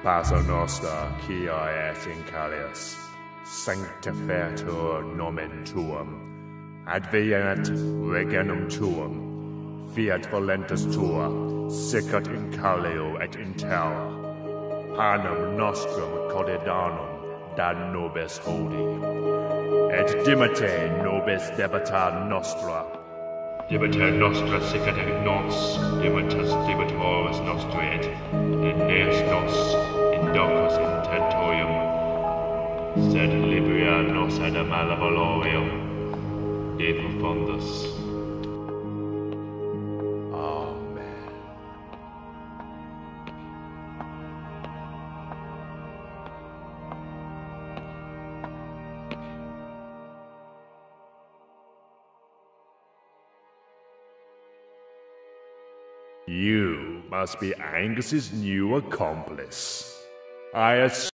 Pater Noster, qui et incalius, sanctificatur nomen tuum, advenat regnum tuum, fiat voluntas tua, sicut in caelio et in terra, panem nostrum quotidianum da nobis hodie, et dimitte nobis debita nostra, debita nostra sicut in nos, dimitas debitores nostri et neas nos indocus in tentorium, sed libera nos ad malevolorium de Profundis. Amen. You must be Angus's new accomplice. I assume